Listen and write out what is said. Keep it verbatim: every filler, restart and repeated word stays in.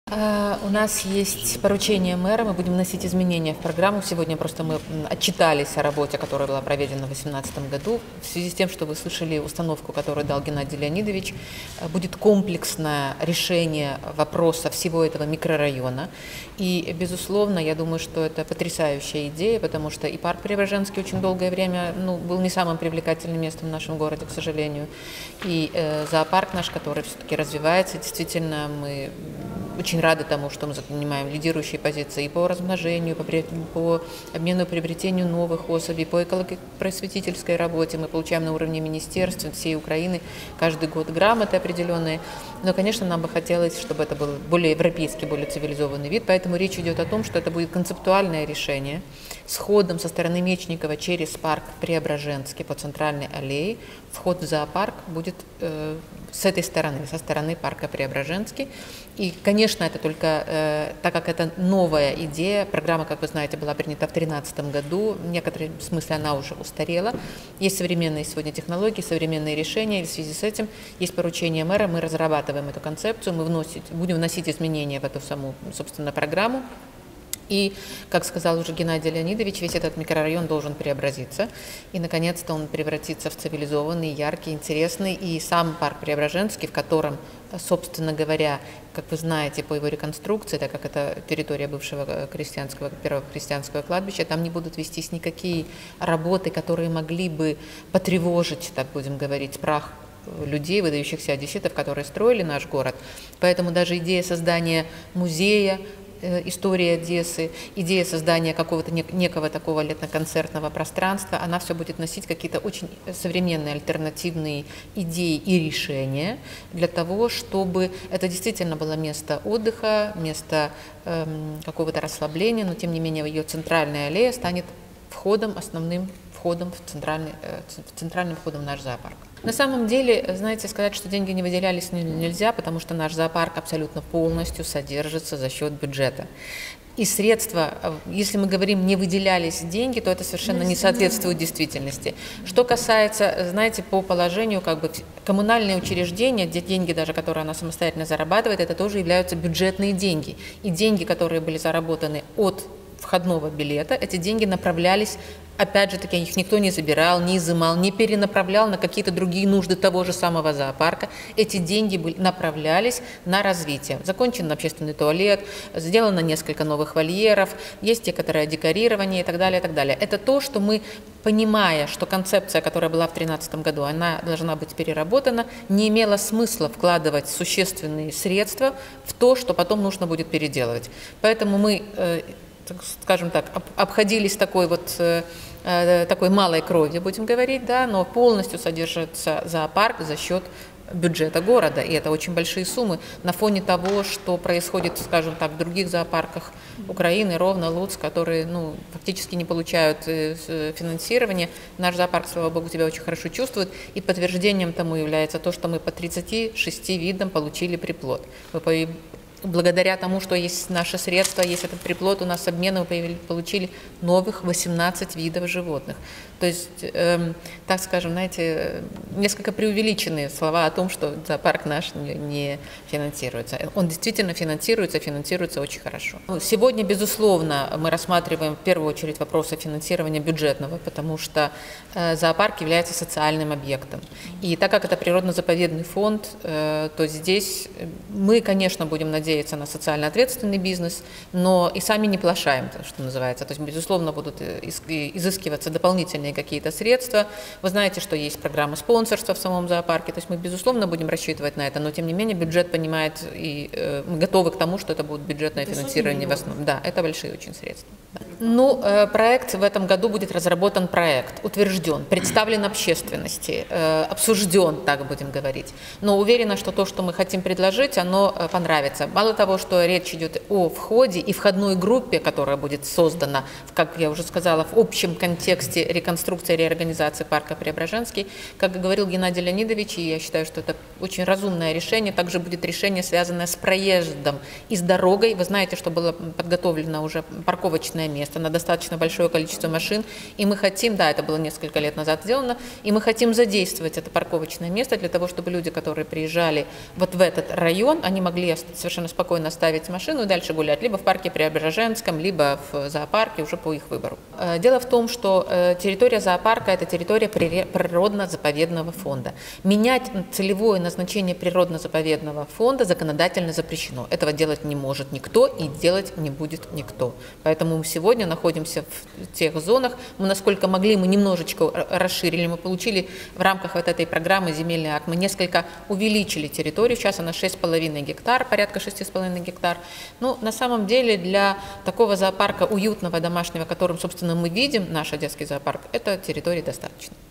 Uh, у нас есть поручение мэра, мы будем вносить изменения в программу. Сегодня просто мы отчитались о работе, которая была проведена в две тысячи восемнадцатом году. В связи с тем, что вы слышали установку, которую дал Геннадий Леонидович, будет комплексное решение вопроса всего этого микрорайона. И, безусловно, я думаю, что это потрясающая идея, потому что и парк Преображенский очень долгое время ну, был не самым привлекательным местом в нашем городе, к сожалению. И э, зоопарк наш, который все-таки развивается, действительно, мы очень рады тому, что мы занимаем лидирующие позиции и по размножению, по, по обмену и приобретению новых особей, по эколого-просветительской работе. Мы получаем на уровне министерства всей Украины каждый год грамоты определенные. Но, конечно, нам бы хотелось, чтобы это был более европейский, более цивилизованный вид. Поэтому речь идет о том, что это будет концептуальное решение с ходом со стороны Мечникова через парк Преображенский по центральной аллее. Вход в зоопарк будет э, с этой стороны, со стороны парка Преображенский. И, конечно, это только, э, так как это новая идея, программа, как вы знаете, была принята в две тысячи тринадцатом году, в некотором смысле она уже устарела. Есть современные сегодня технологии, современные решения, и в связи с этим есть поручение мэра, мы разрабатываем эту концепцию, мы вносить, будем вносить изменения в эту саму, собственно, программу. И, как сказал уже Геннадий Леонидович, весь этот микрорайон должен преобразиться. И, наконец-то, он превратится в цивилизованный, яркий, интересный. И сам парк Преображенский, в котором, собственно говоря, как вы знаете, по его реконструкции, так как это территория бывшего крестьянского, первого крестьянского кладбища, там не будут вестись никакие работы, которые могли бы потревожить, так будем говорить, прах людей, выдающихся одесситов, которые строили наш город. Поэтому даже идея создания музея, история Одессы, идея создания какого-то некого такого летно-концертного пространства, она все будет носить какие-то очень современные альтернативные идеи и решения для того, чтобы это действительно было место отдыха, место эм, какого-то расслабления, но тем не менее ее центральная аллея станет входом, основным входом в центральный, э, центральным входом в наш зоопарк. На самом деле, знаете, сказать, что деньги не выделялись нельзя, потому что наш зоопарк абсолютно полностью содержится за счет бюджета. И средства, если мы говорим, не выделялись деньги, то это совершенно не соответствует действительности. Что касается, знаете, по положению, как бы коммунальные учреждения, где деньги даже, которые она самостоятельно зарабатывает, это тоже являются бюджетные деньги. И деньги, которые были заработаны от входного билета, эти деньги направлялись, опять же таки, их никто не забирал, не изымал, не перенаправлял на какие-то другие нужды того же самого зоопарка. Эти деньги были, направлялись на развитие. Закончен общественный туалет, сделано несколько новых вольеров, есть некоторое декорирование и так далее, и так далее. Это то, что мы, понимая, что концепция, которая была в две тысячи тринадцатом году, она должна быть переработана, не имела смысла вкладывать существенные средства в то, что потом нужно будет переделывать. Поэтому мы, скажем так, обходились такой вот такой малой кровью, будем говорить, да, но полностью содержится зоопарк за счет бюджета города, и это очень большие суммы на фоне того, что происходит, скажем так, в других зоопарках Украины, Ровно, Луцк, которые, ну, фактически не получают финансирования. Наш зоопарк, слава богу, себя очень хорошо чувствует, и подтверждением тому является то, что мы по тридцати шести видам получили приплод. Мы Благодаря тому, что есть наши средства, есть этот приплод, у нас обмены мы получили новых восемнадцать видов животных. То есть, эм, так скажем, знаете, несколько преувеличенные слова о том, что зоопарк наш не, не финансируется. Он действительно финансируется, финансируется очень хорошо. Сегодня, безусловно, мы рассматриваем в первую очередь вопросы финансирования бюджетного, потому что э, зоопарк является социальным объектом. И так как это природно-заповедный фонд, э, то здесь мы, конечно, будем надеяться, на социально ответственный бизнес, но и сами не плашаем, что называется. То есть, безусловно, будут изыскиваться дополнительные какие-то средства. Вы знаете, что есть программа спонсорства в самом зоопарке, то есть мы, безусловно, будем рассчитывать на это, но, тем не менее, бюджет понимает, и э, мы готовы к тому, что это будет бюджетное это финансирование в основном. Да, это большие очень средства. Да. Ну, э, проект в этом году будет разработан проект, утвержден, представлен общественности, э, обсужден, так будем говорить. Но уверена, что то, что мы хотим предложить, оно э, понравится. Мало того, что речь идет о входе и входной группе, которая будет создана, как я уже сказала, в общем контексте реконструкции и реорганизации парка Преображенский, как говорил Геннадий Леонидович, и я считаю, что это очень разумное решение, также будет решение, связанное с проездом и с дорогой. Вы знаете, что было подготовлено уже парковочное место на достаточно большое количество машин, и мы хотим, да, это было несколько лет назад сделано, и мы хотим задействовать это парковочное место для того, чтобы люди, которые приезжали вот в этот район, они могли совершенно спокойно оставить машину и дальше гулять, либо в парке Преображенском, либо в зоопарке, уже по их выбору. Дело в том, что территория зоопарка – это территория природно-заповедного фонда. Менять целевое назначение природно-заповедного фонда законодательно запрещено. Этого делать не может никто и делать не будет никто. Поэтому мы сегодня находимся в тех зонах, мы насколько могли, мы немножечко расширили, мы получили в рамках вот этой программы «Земельный акт», мы несколько увеличили территорию, сейчас она шесть с половиной гектар, порядка шести с половиной гектар. Ну, на самом деле для такого зоопарка уютного, домашнего, которым, собственно, мы видим, наш одесский зоопарк, это территории достаточно.